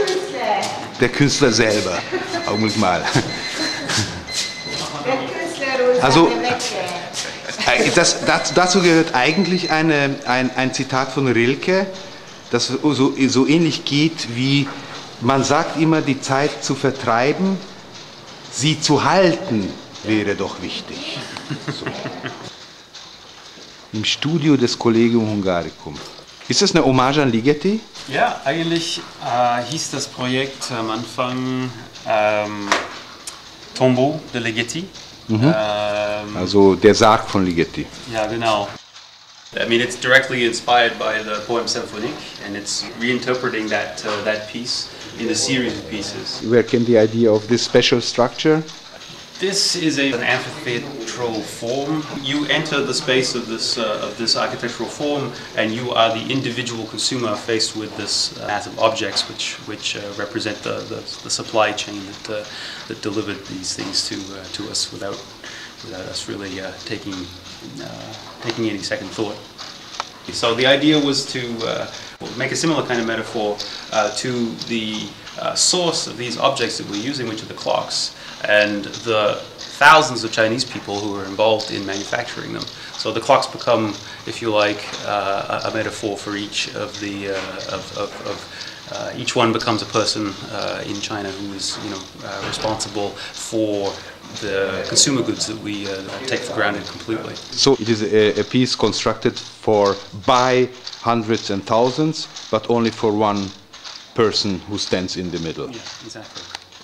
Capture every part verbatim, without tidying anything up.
Der Künstler selber. Augenblick mal. Also, das, das, dazu gehört eigentlich eine, ein, ein Zitat von Rilke, das so, so ähnlich geht wie: Man sagt immer, die Zeit zu vertreiben, sie zu halten wäre doch wichtig. So. Im Studio des Collegium Hungaricum. Ist das eine Hommage an Ligeti? Ja, eigentlich äh, hieß das Projekt am Anfang ähm, Tombeau de Ligeti. Mhm. Ähm, also der Sarg von Ligeti. Ja, genau. I mean, it's directly inspired by the poem Symphonique, and it's reinterpreting that uh, that piece in a series of pieces. Where came the idea of this special structure? This is a, an amphitheatral form. You enter the space of this uh, of this architectural form, and you are the individual consumer faced with this uh, mass of objects, which which uh, represent the, the the supply chain that uh, that delivered these things to uh, to us without without us really uh, taking uh, taking any second thought. So the idea was to uh, make a similar kind of metaphor uh, to the uh, source of these objects that we're using, which are the clocks, and the thousands of Chinese people who are involved in manufacturing them. So the clocks become, if you like, uh, a metaphor for each of the uh, of, of, of uh, each one becomes a person uh, in China who is, you know, uh, responsible for the consumer goods that we uh, take for granted completely. So it is a, a piece constructed for by hundreds and thousands, but only for one person who stands in the middle. Yeah, exactly.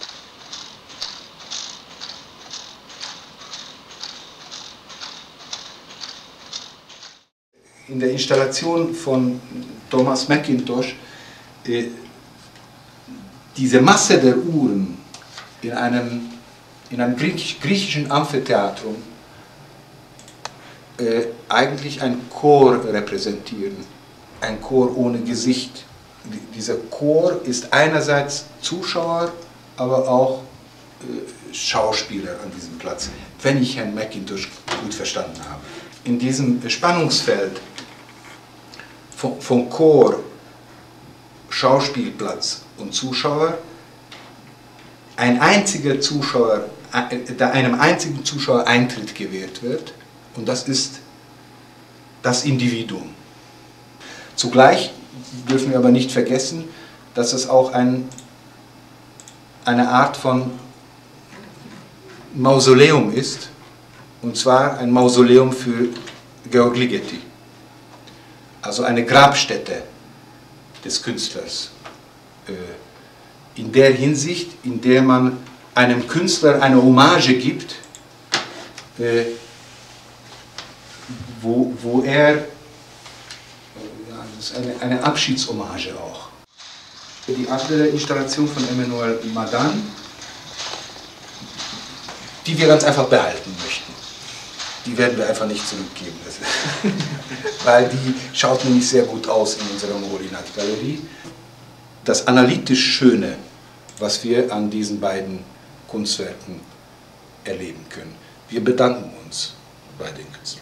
In der Installation von Thomas Mackintosh, äh, diese Masse der Uhren in einem, in einem griechischen Amphitheatrum äh, eigentlich ein Chor repräsentieren, ein Chor ohne Gesicht. Dieser Chor ist einerseits Zuschauer, aber auch äh, Schauspieler an diesem Platz, wenn ich Herrn Mackintosh gut verstanden habe. In diesem Spannungsfeld von, von Chor, Schauspielplatz und Zuschauer, ein einziger Zuschauer, da einem einzigen Zuschauer Eintritt gewährt wird, und das ist das Individuum. Zugleich dürfen wir aber nicht vergessen, dass es auch ein, eine Art von Mausoleum ist, und zwar ein Mausoleum für Georg Ligeti, also eine Grabstätte des Künstlers. In der Hinsicht, in der man einem Künstler eine Hommage gibt, wo, wo er, ja, das ist eine, eine Abschiedshommage auch. Die andere Installation von Emmanuel Madan, die wir ganz einfach behalten möchten. Die werden wir einfach nicht zurückgeben. Weil die schaut nämlich sehr gut aus in unserer Moholy-Nacht-Galerie. Das analytisch Schöne, was wir an diesen beiden Kunstwerken erleben können. Wir bedanken uns bei den Künstlern.